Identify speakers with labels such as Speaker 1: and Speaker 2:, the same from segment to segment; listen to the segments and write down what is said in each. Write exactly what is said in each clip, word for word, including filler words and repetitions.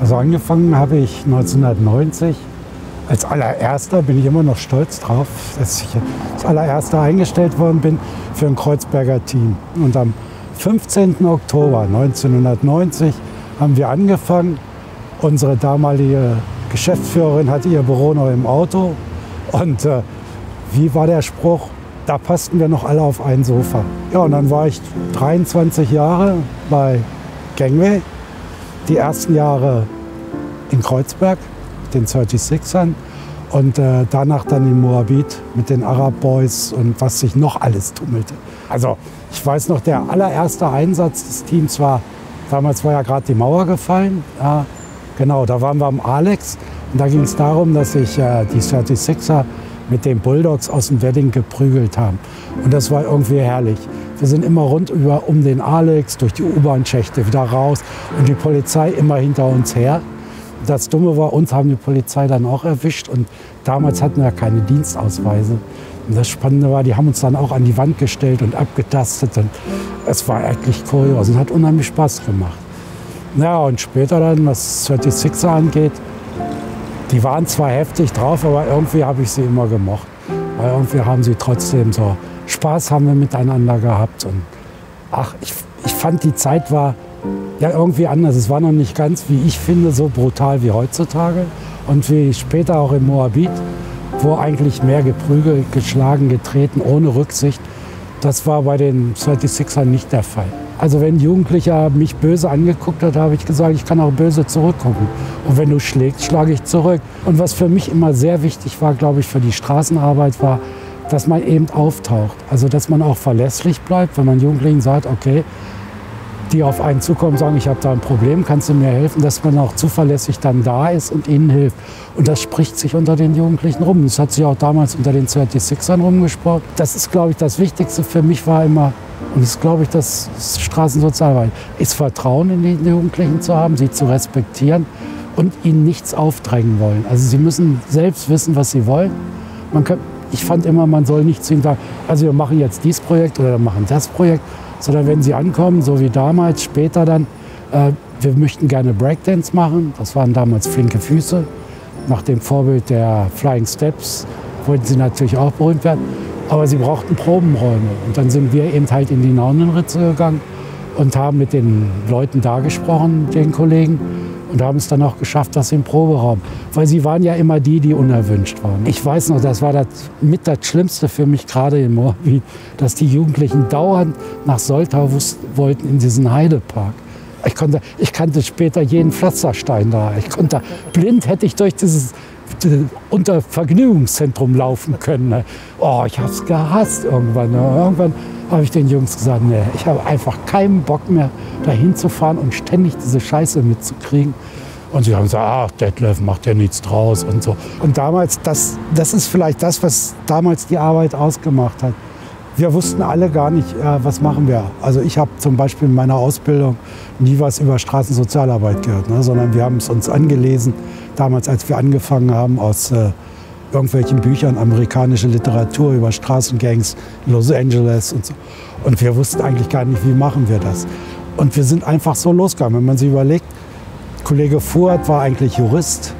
Speaker 1: Also angefangen habe ich neunzehnhundertneunzig. Als allererster bin ich immer noch stolz drauf, dass ich als allererster eingestellt worden bin für ein Kreuzberger Team. Und am fünfzehnten Oktober neunzehnhundertneunzig haben wir angefangen. Unsere damalige Geschäftsführerin hatte ihr Büro noch im Auto. Und äh, wie war der Spruch? Da passten wir noch alle auf ein Sofa. Ja, und dann war ich dreiundzwanzig Jahre bei Gangway. Die ersten Jahre in Kreuzberg, den sechsunddreißigern. Und äh, danach dann in Moabit mit den Arab Boys und was sich noch alles tummelte. Also ich weiß noch, der allererste Einsatz des Teams war, damals war ja gerade die Mauer gefallen. Ja, genau, da waren wir am Alex. Und da ging es darum, dass sich äh, die sechsunddreißiger mit den Bulldogs aus dem Wedding geprügelt haben. Und das war irgendwie herrlich. Wir sind immer rundüber um den Alex, durch die U-Bahn-Schächte wieder raus und die Polizei immer hinter uns her. Das Dumme war, uns haben die Polizei dann auch erwischt und damals hatten wir keine Dienstausweise. Und das Spannende war, die haben uns dann auch an die Wand gestellt und abgetastet. Und es war eigentlich kurios und hat unheimlich Spaß gemacht. Ja, und später dann, was sechsunddreißiger angeht, die waren zwar heftig drauf, aber irgendwie habe ich sie immer gemocht. Weil irgendwie haben sie trotzdem so Spaß haben wir miteinander gehabt. Und ach, ich, ich fand, die Zeit war ja irgendwie anders. Es war noch nicht ganz, wie ich finde, so brutal wie heutzutage. Und wie später auch in Moabit, wo eigentlich mehr geprügelt, geschlagen, getreten, ohne Rücksicht. Das war bei den sechsunddreißigern nicht der Fall. Also wenn ein Jugendlicher mich böse angeguckt hat, habe ich gesagt, ich kann auch böse zurückgucken. Und wenn du schlägst, schlage ich zurück. Und was für mich immer sehr wichtig war, glaube ich, für die Straßenarbeit, war, dass man eben auftaucht. Also dass man auch verlässlich bleibt, wenn man Jugendlichen sagt, okay, die auf einen zukommen, sagen, ich habe da ein Problem, kannst du mir helfen, dass man auch zuverlässig dann da ist und ihnen hilft. Und das spricht sich unter den Jugendlichen rum. Das hat sich auch damals unter den sechsunddreißigern rumgesprochen. Das ist, glaube ich, das Wichtigste für mich war immer, und das ist, glaube ich, das Straßensozialarbeit, ist Vertrauen in die Jugendlichen zu haben, sie zu respektieren und ihnen nichts aufdrängen wollen. Also sie müssen selbst wissen, was sie wollen. Man kann, ich fand immer, man soll nicht zu ihnen sagen, also wir machen jetzt dieses Projekt oder wir machen das Projekt, sondern wenn sie ankommen, so wie damals, später dann, äh, wir möchten gerne Breakdance machen. Das waren damals flinke Füße. Nach dem Vorbild der Flying Steps wollten sie natürlich auch berühmt werden. Aber sie brauchten Probenräume. Und dann sind wir eben halt in die Naunenritze gegangen und haben mit den Leuten da gesprochen, den Kollegen. Und haben es dann auch geschafft, dass im Proberaum. Weil sie waren ja immer die, die unerwünscht waren. Ich weiß noch, das war das, mit das Schlimmste für mich gerade in Moabit, dass die Jugendlichen dauernd nach Soltau wollten in diesen Heidepark. Ich, konnte, ich kannte später jeden Pflasterstein da. Ich konnte, blind hätte ich durch dieses unter Vergnügungszentrum laufen können. Oh, ich habe es gehasst irgendwann. Irgendwann habe ich den Jungs gesagt, nee, ich habe einfach keinen Bock mehr, dahin zu fahren und ständig diese Scheiße mitzukriegen. Und sie haben gesagt, ach, Detlef macht ja nichts draus und so. Und damals, das, das ist vielleicht das, was damals die Arbeit ausgemacht hat. Wir wussten alle gar nicht, äh, was machen wir. Also ich habe zum Beispiel in meiner Ausbildung nie was über Straßensozialarbeit gehört, ne, sondern wir haben es uns angelesen, damals als wir angefangen haben, aus äh, irgendwelchen Büchern, amerikanische Literatur über Straßengangs in Los Angeles und so. Und wir wussten eigentlich gar nicht, wie machen wir das. Und wir sind einfach so losgegangen. Wenn man sich überlegt, Kollege Fuhrt war eigentlich Jurist.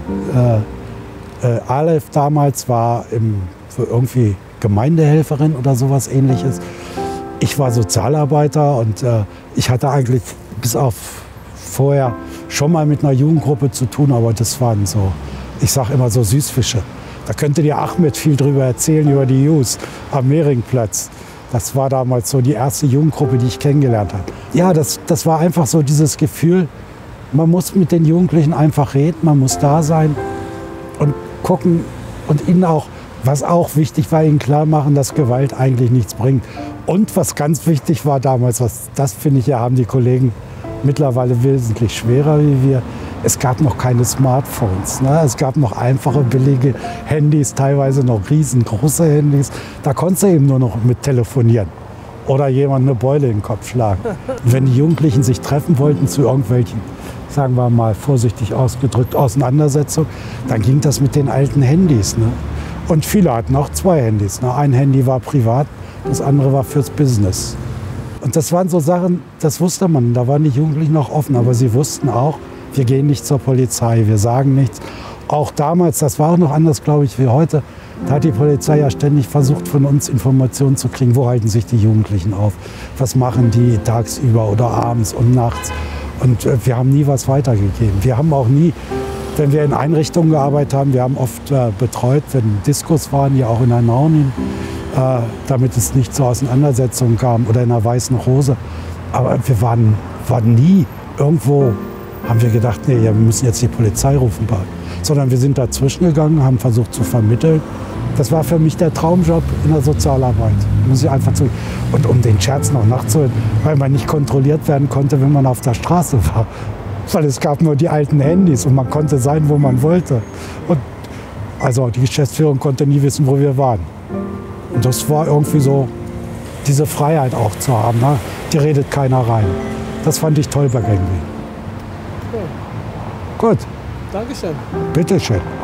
Speaker 1: Äh, äh, Aleph damals war im, irgendwie Gemeindehelferin oder sowas Ähnliches. Ich war Sozialarbeiter und äh, ich hatte eigentlich bis auf vorher schon mal mit einer Jugendgruppe zu tun, aber das waren so, ich sage immer so Süßfische. Da könnte dir Ahmed viel drüber erzählen, über die Youth am Mehringplatz. Das war damals so die erste Jugendgruppe, die ich kennengelernt habe. Ja, das, das war einfach so dieses Gefühl, man muss mit den Jugendlichen einfach reden, man muss da sein und gucken und ihnen auch, was auch wichtig war, ihnen klar machen, dass Gewalt eigentlich nichts bringt. Und was ganz wichtig war damals, was, das finde ich ja, haben die Kollegen mittlerweile wesentlich schwerer wie wir. Es gab noch keine Smartphones. Ne? Es gab noch einfache, billige Handys, teilweise noch riesengroße Handys. Da konntest du eben nur noch mit telefonieren oder jemand eine Beule in den Kopf schlagen. Und wenn die Jugendlichen sich treffen wollten zu irgendwelchen, sagen wir mal vorsichtig ausgedrückt, Auseinandersetzungen, dann ging das mit den alten Handys. Ne? Und viele hatten auch zwei Handys. Ne? Ein Handy war privat, das andere war fürs Business. Und das waren so Sachen, das wusste man, da waren die Jugendlichen noch offen, aber sie wussten auch, wir gehen nicht zur Polizei, wir sagen nichts. Auch damals, das war auch noch anders, glaube ich, wie heute, da hat die Polizei ja ständig versucht, von uns Informationen zu kriegen. Wo halten sich die Jugendlichen auf? Was machen die tagsüber oder abends und nachts? Und äh, wir haben nie was weitergegeben. Wir haben auch nie, wenn wir in Einrichtungen gearbeitet haben, wir haben oft äh, betreut, wenn Diskos waren, ja auch in der Naunin, äh, damit es nicht zu Auseinandersetzungen kam oder in einer weißen Rose. Aber wir waren, waren nie irgendwo, haben wir gedacht, nee, wir müssen jetzt die Polizei rufen. Sondern wir sind dazwischen gegangen, haben versucht zu vermitteln. Das war für mich der Traumjob in der Sozialarbeit. Muss ich einfach zu. Und um den Scherz noch nachzuholen, weil man nicht kontrolliert werden konnte, wenn man auf der Straße war. Weil es gab nur die alten Handys und man konnte sein, wo man wollte. Und also die Geschäftsführung konnte nie wissen, wo wir waren. Und das war irgendwie so, diese Freiheit auch zu haben. Ne? Die redet keiner rein. Das fand ich toll bei Gangway.
Speaker 2: Okay.
Speaker 1: Gut.
Speaker 2: Dankeschön.
Speaker 1: Bitteschön.